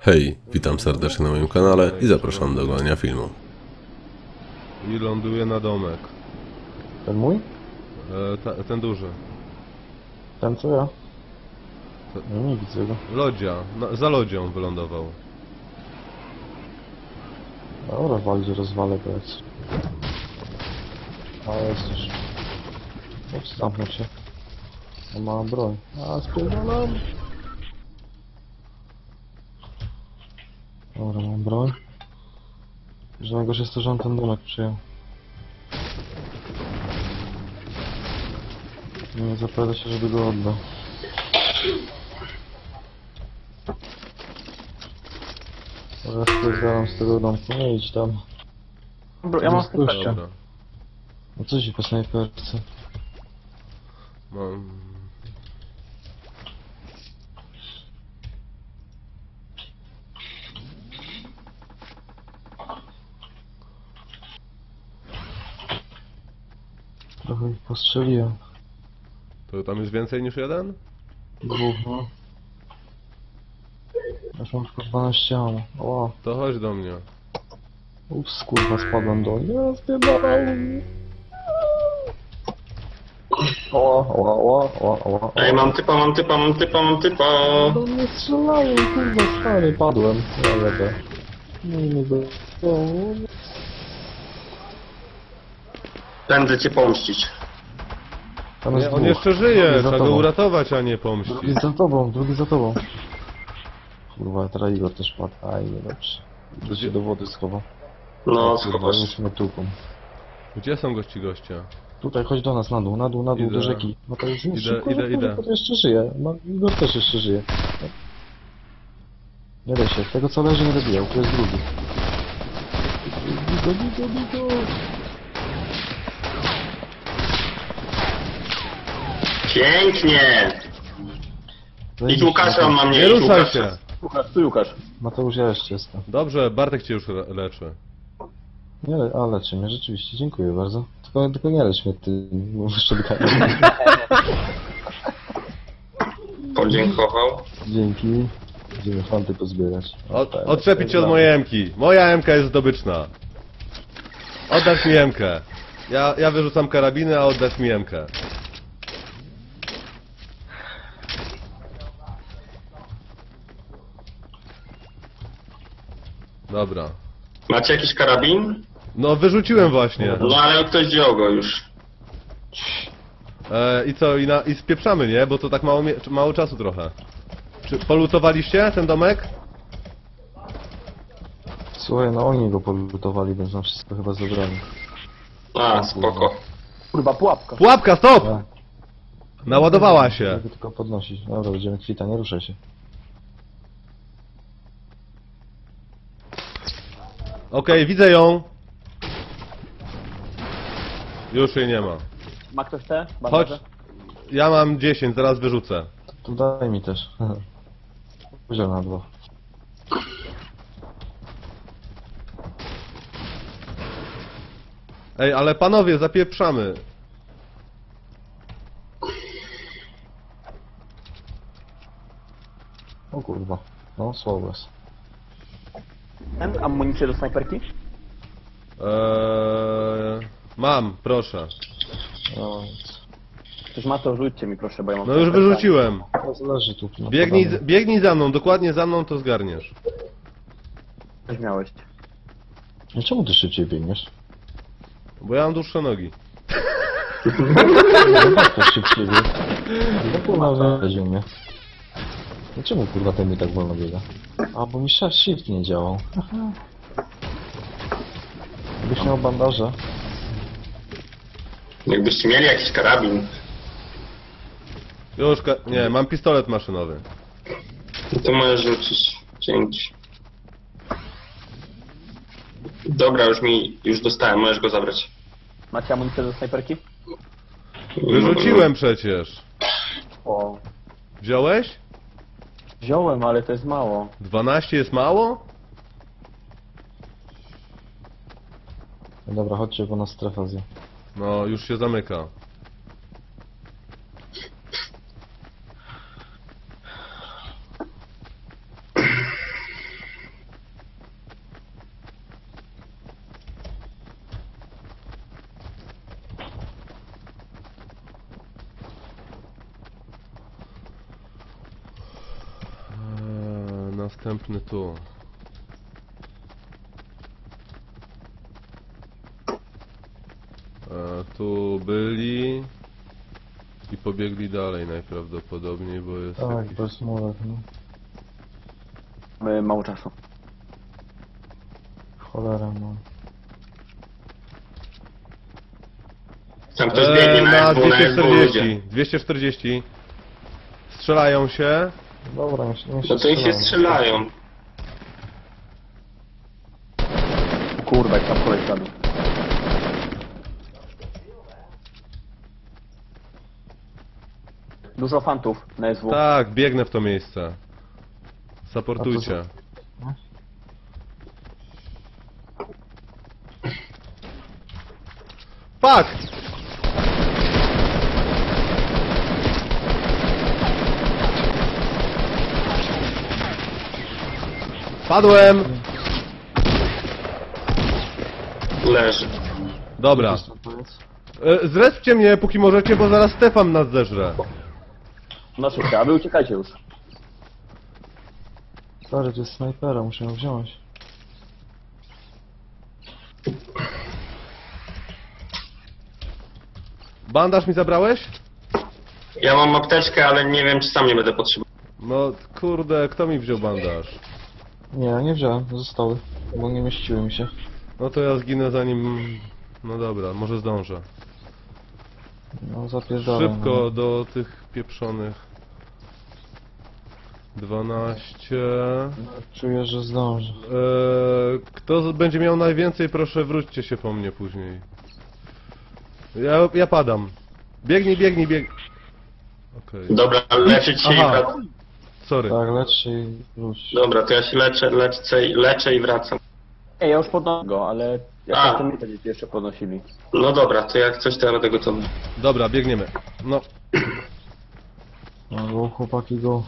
Hej, witam serdecznie na moim kanale i zapraszam do oglądania filmu. I ląduje na domek. Ten mój? Ten duży. Ten co ja? No nie widzę go. Lodzia. Za lodzią wylądował. Dobra, waldzie rozwalę go jak... A jest już. Ups, zamknął się. On ma broń. A, spierdalam. Dobra, mam broń. Że najgorsze jest to, że on ten domek przyjął. Nie zapowiada się, żeby go oddał. Teraz spierdalam z tego domku. Nie idź tam. Dobra, ja mam Dobra. snajperkę. No co ci po snajperce? Mam... Trochę ich postrzeliłem. To tam jest więcej niż jeden? Dwóch, no. Aż mam tylko 12 ammo. O, To chodź do mnie. ups, kurwa, spadłem do nie, spierdalałem. O. Ej, mam typa. Do mnie strzelają, kurwa, stary, padłem. Ja jadę. Nie go. Będę cię pomścić. Tam Nie, jest on dwóch. jeszcze żyje, Drugi za trzeba go tobą. uratować, a nie pomścić. Drugi za tobą. Kurwa, teraz Igor też padł. Aj, niedobrze. Gdzie się do wody schował. No, Kurwa, schowasz. już mnie tłuką. Gdzie są gościa? Tutaj, chodź do nas, na dół, Idę. do rzeki. No to już Idę, szybko, idę. kurwa, to jeszcze żyje. No, Igor też jeszcze żyje. Nie daj się, tego co leży nie dobijał, to jest drugi. Bigo. Pięknie! Idź Łukasza, on ma mnie. Nie idź ruszaj Łukasza. się! Łukasz, tu Łukasz. Mateusz, ja jeszcze jestem. Dobrze, Bartek cię już leczy. Nie, a leczy mnie, rzeczywiście, dziękuję bardzo. Tylko nie lecz mnie ty, szczepkami. Podziękował. Dzięki. Idziemy fanty pozbierać. Odczepić się od mojej emki. Moja emka jest zdobyczna. Oddasz mi emkę. Ja wyrzucam karabiny, a oddasz mi emkę. Dobra. Macie jakiś karabin? No wyrzuciłem właśnie. No ale ktoś wziął go już. I co, i spieprzamy, nie? Bo to tak mało czasu trochę. Czy polutowaliście ten domek? Słuchaj, no oni go polutowali, więc nam wszystko chyba zabrali. A, spoko. Kurwa, pułapka. Pułapka, stop! Tak. Naładowała się. Mogę tylko podnosić. Dobra, będziemy kwita, nie ruszaj się. Okej, widzę ją. Już jej nie ma. Ma ktoś te? Chodź. Bandaże? Ja mam 10, zaraz wyrzucę. To daj mi też. Poziom na 2. Ej, ale panowie, zapieprzamy. O kurwa. No, słabo jest. Ten? Amunicję do snajperki? Mam, proszę. No, Ktoś ma to, rzućcie mi proszę, bo ja mam... No już snajperkę. wyrzuciłem. to zależy tu. No, Biegnij za mną, dokładnie za mną to zgarniesz. Coś miałeś. No czemu ty szybciej biegniesz? Bo ja mam dłuższe nogi. No tak, to szybciej bieg. No kurwa, weź mnie. No czemu kurwa ten mi tak wolno biega? A, bo mi shift nie działał. Gdybyś miał bandaże. Jakbyście mieli jakiś karabin, Już, nie, mam pistolet maszynowy. to możesz rzucić. Dzięki. Dobra, już dostałem, możesz go zabrać. Macie amunicję do snajperki? Wyrzuciłem przecież. O. Wziąłeś? Wziąłem, ale to jest mało. 12 jest mało? No dobra, chodźcie, bo nas strefa zje. No, już się zamyka. następny tu. Tu byli i pobiegli dalej najprawdopodobniej, bo jest Tak, jakiś... bez murek, no. Mamy mało czasu. Cholera, no. Tam ktoś biegnie na na SW, na SW ludzie. 240. Strzelają się. Dobra, nie się No to ich się strzelają. Kurwa, jak tam kolej zabił. Dużo fantów na SW. Tak, biegnę w to miejsce. Supportujcie. Fuck! Padłem! Leży. Dobra. Zrespcie mnie, póki możecie, bo zaraz Stefan nas zeżre. Na szybko, a wy uciekajcie już. Stary, to jest snajpera, muszę ją wziąć. Bandaż mi zabrałeś? Ja mam apteczkę, ale nie wiem, czy sam nie będę potrzebował. No kurde, kto mi wziął bandaż? Nie, nie wziąłem, zostały, bo nie mieściły mi się. No to ja zginę zanim... No dobra, może zdążę. No zapierdolę. Szybko do tych pieprzonych. 12... No. Czuję, że zdążę. Kto będzie miał najwięcej, proszę wróćcie się po mnie później. Ja padam. Biegnij, biegnij, biegnij. Okej. Dobra, leczyć się i Aha. wracam. Sorry. Tak, lecz się i wróć. Dobra, to ja się leczę i wracam. Ej, ja już podnoszę go, ale jak A. to mi będziecie jeszcze podnosili. No dobra, to jak coś to ja będę gotowy. Dobra, biegniemy. No. No go, chłopaki, go.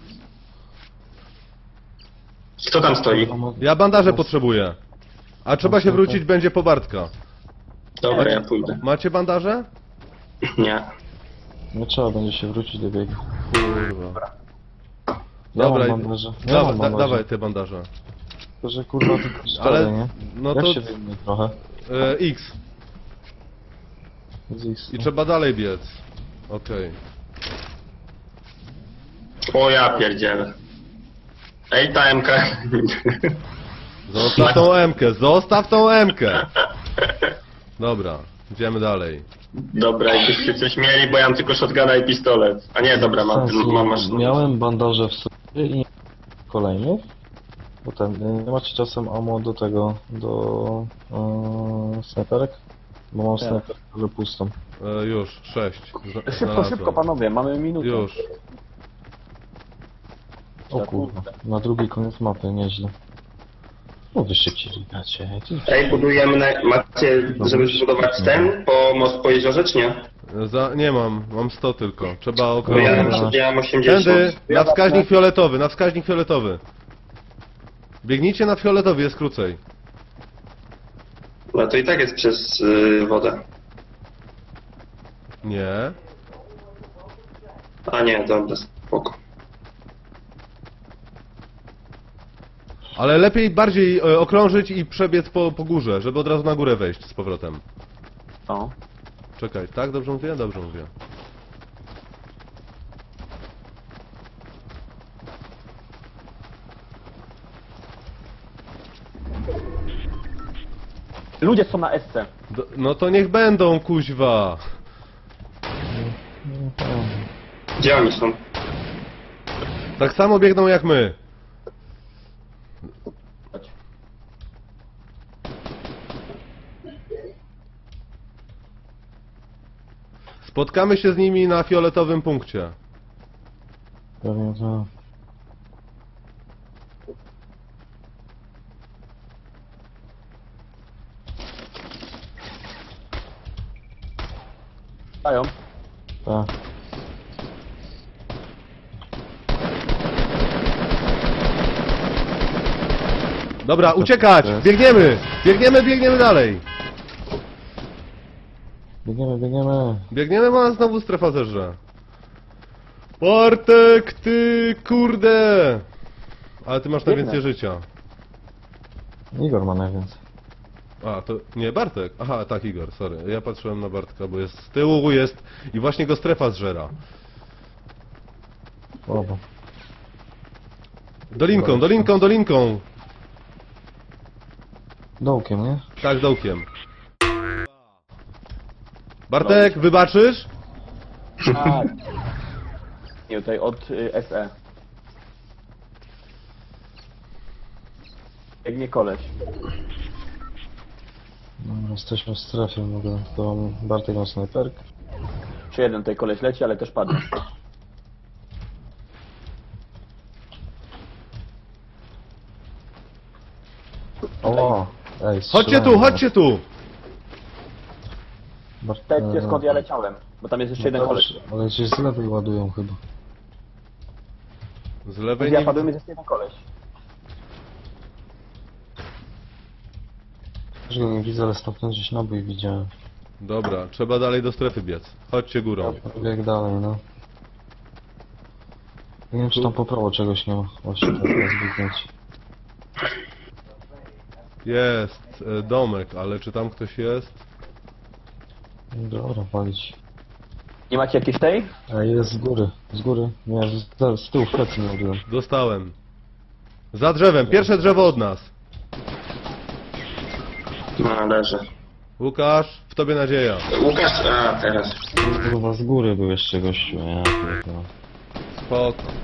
Kto tam stoi? Ja bandaże potrzebuję. A trzeba się wrócić będzie po Bartka. Dobra, ja pójdę. Macie bandaże? Nie. Nie trzeba będzie się wrócić do biegu. Kurwa. Ja Dobra, mam bandaże. Ja mam bandaże. dawaj te bandaże. To, że kurwa tylko cztery, Ale- nie? no Jak to- się wyjmie trochę? X. Z ich I trzeba dalej biec. Okej. O ja pierdzielę. Ej, ta MK. Zostaw tą M-kę, zostaw tą M-kę! Dobra, idziemy dalej. Dobra, jakbyście coś mieli, bo ja mam tylko shotguna i pistolet. A nie, dobra, mam maszynę. Miałem bandaże w sobie i kolejnych. Bo ten, nie macie czasem ammo do tego, do snajperek? Bo mam Tak. snajperkę pustą. Już, 6. Szybko, szybko panowie, mamy minutę. Już. O kurwa, na drugi koniec mapy, nieźle. No wy szybciej biegacie. Ej, budujemy, macie, żeby zbudować ten po jeziorze, czy nie? Nie mam 100 tylko. Trzeba Bo okrążyć. ja mam 80. Tędy, na wskaźnik fioletowy, na wskaźnik fioletowy. Biegnijcie na fioletowy, jest krócej. No to i tak jest przez wodę. Nie. A nie, dobra, spoko. Ale lepiej bardziej okrążyć i przebiec po górze, żeby od razu na górę wejść z powrotem. No. Czekaj, tak? Dobrze mówię? Dobrze mówię. Ludzie są na SC. No to niech będą, kuźwa. Gdzie oni są? Tak samo biegną jak my. Spotkamy się z nimi na fioletowym punkcie. Pewnie to... Dają. Tak. Dobra, uciekać! Biegniemy! Biegniemy dalej! Biegniemy, biegniemy. Biegniemy, bo nas znowu strefa zerze. Bartek, ty kurde! Ale ty masz Biegnę. najwięcej życia. Igor ma najwięcej. A, to nie, Bartek. Aha, tak, Igor, sorry. Ja patrzyłem na Bartka, bo jest z tyłu jest i właśnie go strefa zżera. Obo. Dolinką, dolinką, dolinką! Dołkiem, nie? Tak, dołkiem. Bartek, wybaczysz? Tak. Nie, tutaj od SE. Biegnie koleś. Dobra, jesteśmy w strefie, mogę. To Bartek ma snajperkę. Czy jeden tutaj koleś leci, ale też padnie. O! Ej, Chodźcie tu, chodźcie tu! Tejdźcie skąd ja leciałem, bo tam jest jeszcze jeden koleś. Ale się z lewej ładują chyba. Z lewej Ja nie... padłem, jest jeszcze jeden koleś. Też go nie widzę, ale stamtąd gdzieś nabój widziałem. Dobra, trzeba dalej do strefy biec. Chodźcie górą. Jak dalej, no. Nie wiem, czy tam po prawo czegoś nie ma. Właśnie teraz zbiegnięcie. Jest domek, ale czy tam ktoś jest? Dobra, palić. Nie macie jakiejś tej? A jest z góry, z góry. Nie, z tyłu w plecy nie robiłem. Dostałem. Za drzewem, pierwsze drzewo od nas. No, leży. Łukasz, w tobie nadzieja. Łukasz, a teraz. Kurwa, z góry był jeszcze gościu, ja pierdolę. Spoko.